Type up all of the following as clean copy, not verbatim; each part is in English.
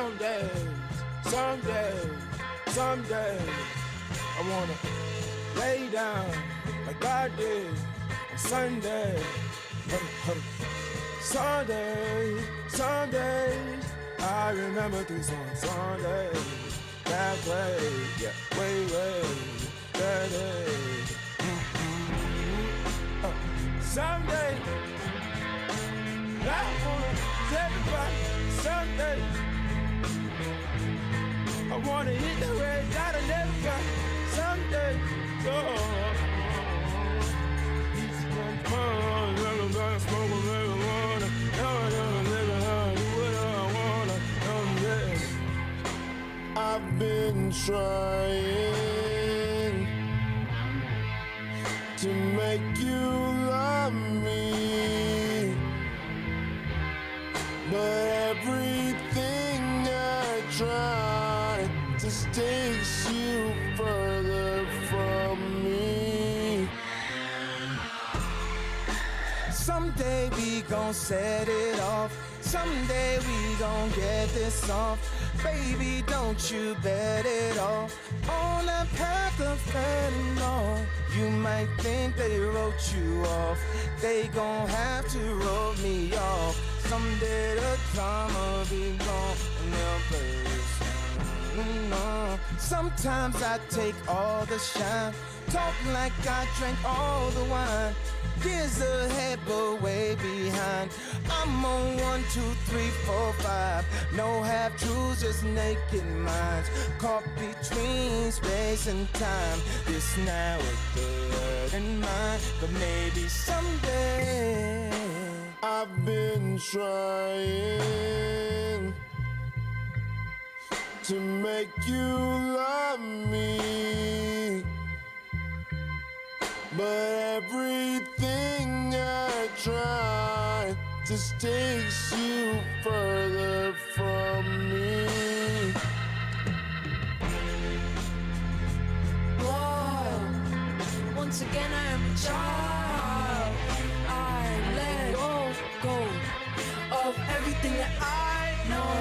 someday, I wanna lay down like I did on Sunday. Sundays, I remember this on Sundays. That way, yeah, way, that day. Someday, I wanna tell everybody someday. I wanna hit the red dot I never got someday. Smoke marijuana. I've been trying to make you love me, but everything I try just takes you further from me. Someday we gon' set it off. Someday we gon' get this off. Baby, don't you bet it off on that path of fentanyl. You might think they wrote you off. They gon' have to wrote me off. Someday the drama be gone and they'll play this song. Sometimes I take all the shine, talk like I drank all the wine. Years ahead but way behind. I'm on 1, 2, 3, 4, 5. No half-truths, just naked minds, caught between space and time. This now with the earth in mind, but maybe someday. I've been trying to make you love me, but everything I try just takes you further from me. Whoa, once again I am a child. I let go of everything that I know.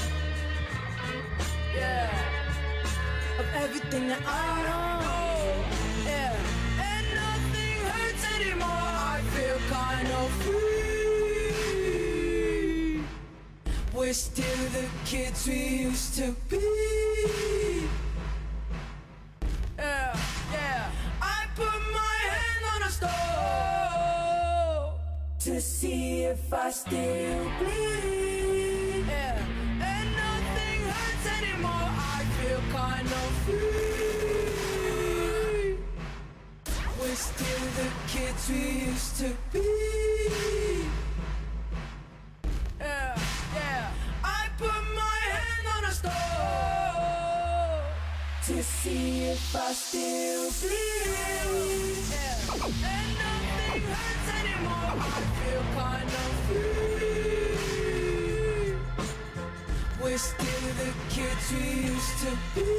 Yeah, of everything that I know. Yeah. Anymore, I feel kind of free. We're still the kids we used to be. Yeah, yeah. I put my hand on a stove to see if I still bleed. Yeah, and nothing hurts anymore. I feel kind of free. We're still the kids we used to be. Yeah, yeah. I put my hand on a stove to see if I still bleed. Yeah, and nothing hurts anymore. I feel kind of free. We're still the kids we used to be.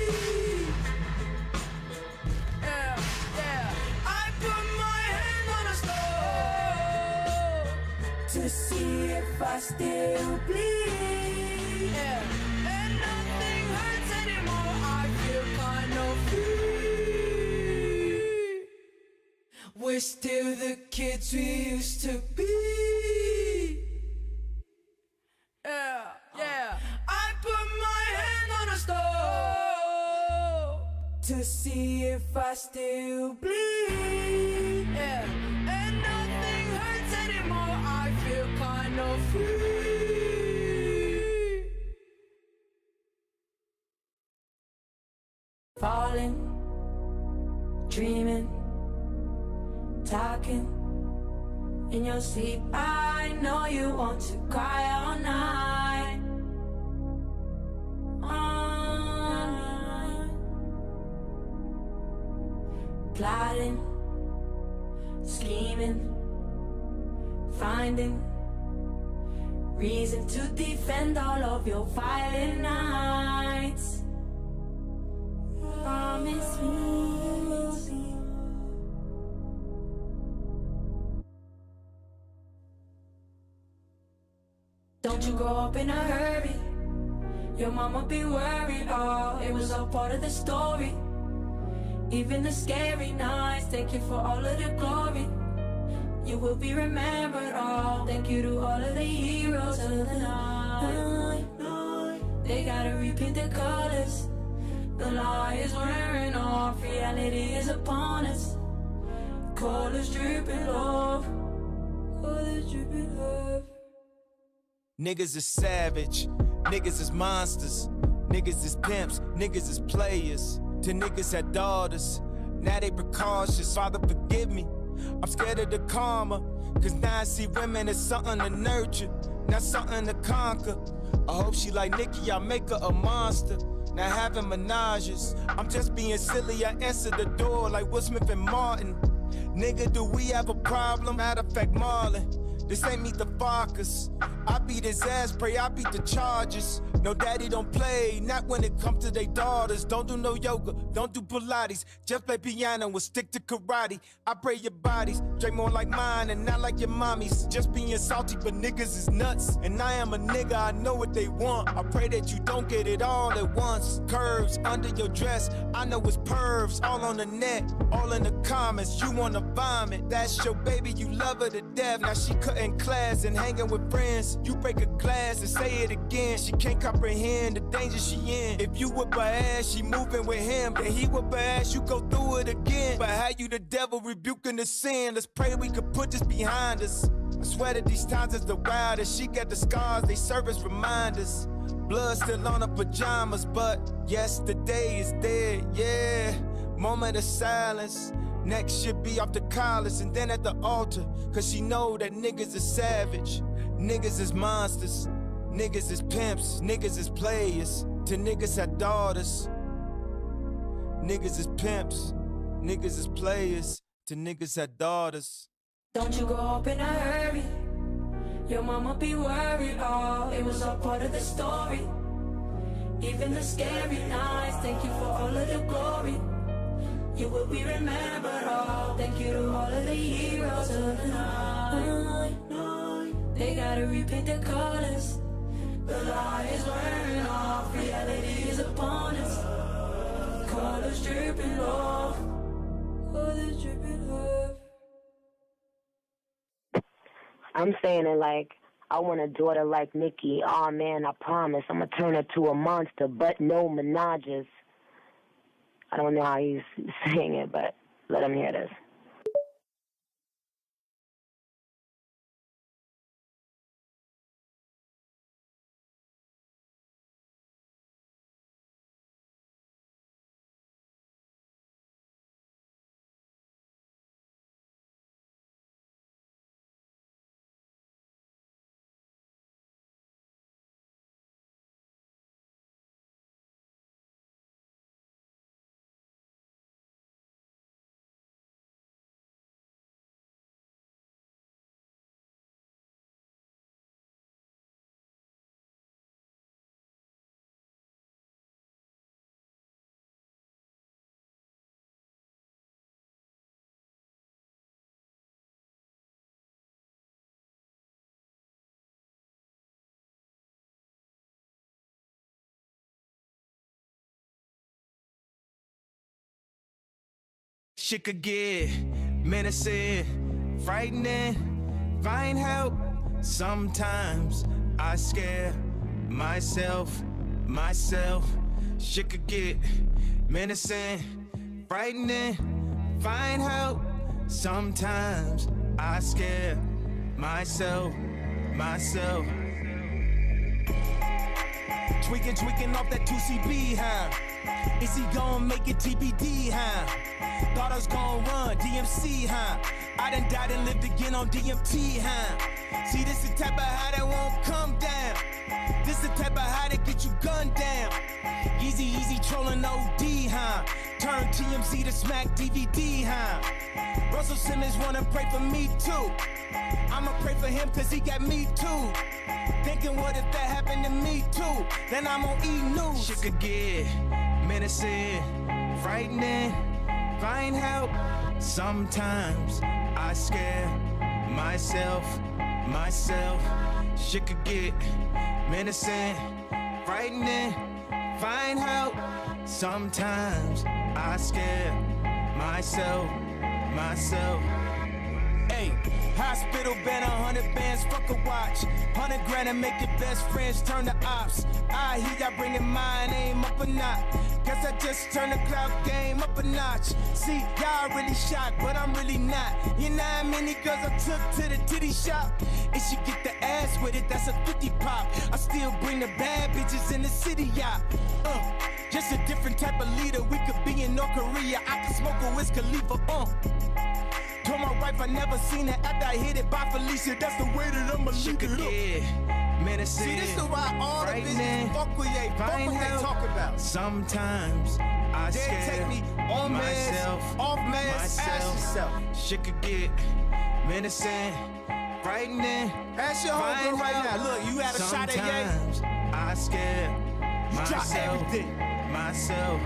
To see if I still bleed. Yeah, and nothing hurts anymore. I feel kind of free. We're still the kids we used to be. Yeah, yeah. I put my hand on a stove to see if I still bleed. Yeah, and nothing hurts anymore. I feel kind of free. Falling, dreaming, talking in your sleep. I know you want to cry all night. Plotting, scheming, finding reason to defend all of your violent nights. Promise me. Don't you grow up in a hurry. Your mama be worried, oh, it was all part of the story. Even the scary nights, thank you for all of the glory. You will be remembered, oh, thank you to all of the heroes of the night. They gotta repaint the colors. The lie is wearing off, reality is upon us. Colors dripping off, colors dripping off. Niggas is savage, niggas is monsters, niggas is pimps, niggas is players. To niggas had daughters, now they precautious. Father forgive me, I'm scared of the karma. Cause now I see women as something to nurture, not something to conquer. I hope she like Nicki, I make her a monster. Now having menages, I'm just being silly, I answer the door like Will Smith and Martin. Nigga, do we have a problem? Matter of fact, Marlon, this ain't Meet the Fockers. I beat his ass, pray I beat the Chargers. No daddy don't play, not when it comes to they daughters. Don't do no yoga, don't do Pilates. Just play piano and stick to karate. I pray your bodies, drink more like mine and not like your mommies. Just being salty, but niggas is nuts. And I am a nigga, I know what they want. I pray that you don't get it all at once. Curves under your dress, I know it's pervs. All on the net, all in the comments. You wanna vomit, that's your baby, you love her to death. Now she cutting class and hanging with friends. You break a glass and say it again. She can't comprehend the danger she in. If you whip her ass, she moving with him. Then he whip her ass, you go through it again. But how you the devil rebuking the sin? Let's pray we could put this behind us. I swear that these times is the wildest. She got the scars, they serve as reminders. Blood still on her pajamas, but yesterday is dead, yeah. Moment of silence. Next should be off the collars and then at the altar. Cause she know that niggas is savage. Niggas is monsters. Niggas is pimps. Niggas is players. To niggas had daughters. Niggas is pimps. Niggas is players. To niggas had daughters. Don't you go up in a hurry. Your mama be worried, oh, it was all part of the story. Even the scary nights, thank you for all of the glory. You will be remembered, oh, thank you to all of the heroes of the night. They gotta repaint the colors. The lie is wearing off, reality is upon us. Colors dripping off, colors dripping off. I'm saying it like, I want a daughter like Nicki. Oh man, I promise I'm gonna turn her to a monster, but no menages. I don't know how he's saying it, but let him hear this. Shit could get menacing, frightening, find help. Sometimes I scare myself. Shit could get menacing, frightening, find help. Sometimes I scare myself. Tweaking off that 2CB, huh? Is he gon' make it TBD, huh? Thought I was gon' run, DMC, huh? I done died and lived again on DMT, huh? See, this the type of high that won't come down. This the type of high that get you gunned down. Easy trolling OD, huh? Turn TMZ to smack DVD, huh? Russell Simmons wanna pray for me too. I'ma pray for him cause he got me too. Thinking what if that happened to me too? Then I'm on E-News. Shit could get menacing, frightening, find help. Sometimes I scare myself. Shit could get menacing, frightening, find help. Sometimes I scare myself. Hey, hospital been 100 bands, fuck a watch. 100 grand and make your best friends turn to ops. I hear y'all bringing mine, aim up a notch. Guess I just turned the cloud game up a notch. See, y'all really shocked, but I'm really not. You know how many girls I took to the titty shop? If she get the ass with it, that's a 50 pop. I still bring the bad bitches in the city, y'all. Just a different type of leader. We could be in North Korea. I could smoke a Wiz Khalifa. Told my wife I never seen it after I hit it by Felicia. That's the way that I'ma leave it up. Menacing, see, this is why all the bitches fuck with you. Fuck what they talk about. Sometimes I scare take me on myself, off meds, ask yourself. Shit could get menacing, frightening. Ask your homegirl right now. Look, you had a shot at Ye. Sometimes I scare myself.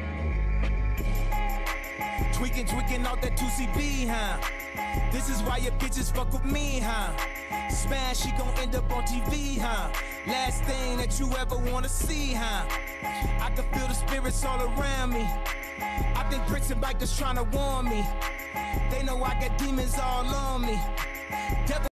Tweaking out that 2CB, huh? This is why your bitches fuck with me, huh? Smash, she gon' end up on TV, huh? Last thing that you ever wanna see, huh? I can feel the spirits all around me. I think Prince and bikers tryna warn me. They know I got demons all on me. Devil